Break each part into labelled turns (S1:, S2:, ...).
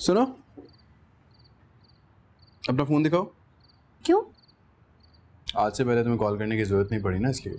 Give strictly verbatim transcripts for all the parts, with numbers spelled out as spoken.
S1: सुनो, अपना फोन दिखाओ।
S2: क्यों?
S1: आज से पहले तुम्हें कॉल करने की जरूरत नहीं पड़ी ना, इसलिए।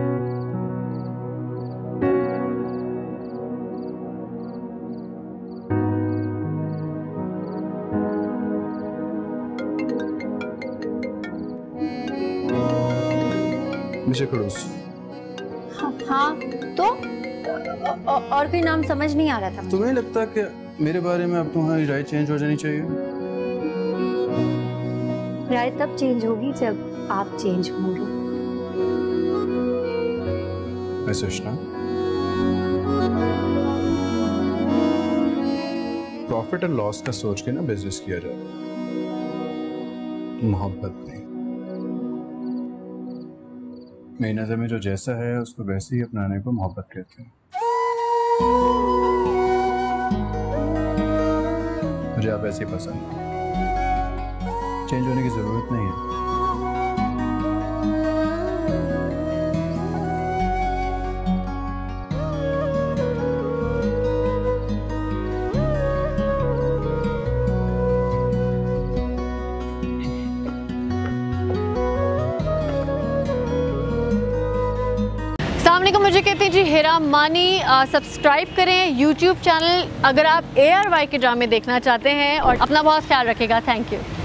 S1: मिस्टर खड़ूस।
S2: हाँ, हाँ तो औ, और कोई नाम समझ नहीं आ रहा था।
S1: तुम्हें लगता कि मेरे बारे में अब तुम्हारी राय चेंज हो जानी चाहिए?
S2: राय तब चेंज होगी जब आप चेंज होंगे।
S1: सुषमा, प्रॉफिट और लॉस का सोच के ना बिजनेस किया जाता है, मोहब्बत नहीं। मेरी नजर में जो जैसा है उसको वैसे ही अपनाने को मोहब्बत कहते हैं। मुझे आप ऐसे ही पसंद है, चेंज होने की जरूरत नहीं है।
S2: को मुझे कहते हैं जी हेरा मानी। सब्सक्राइब करें यूट्यूब चैनल अगर आप ए आर वाई के ड्रामे देखना चाहते हैं और अपना बहुत ख्याल रखिएगा। Thank you.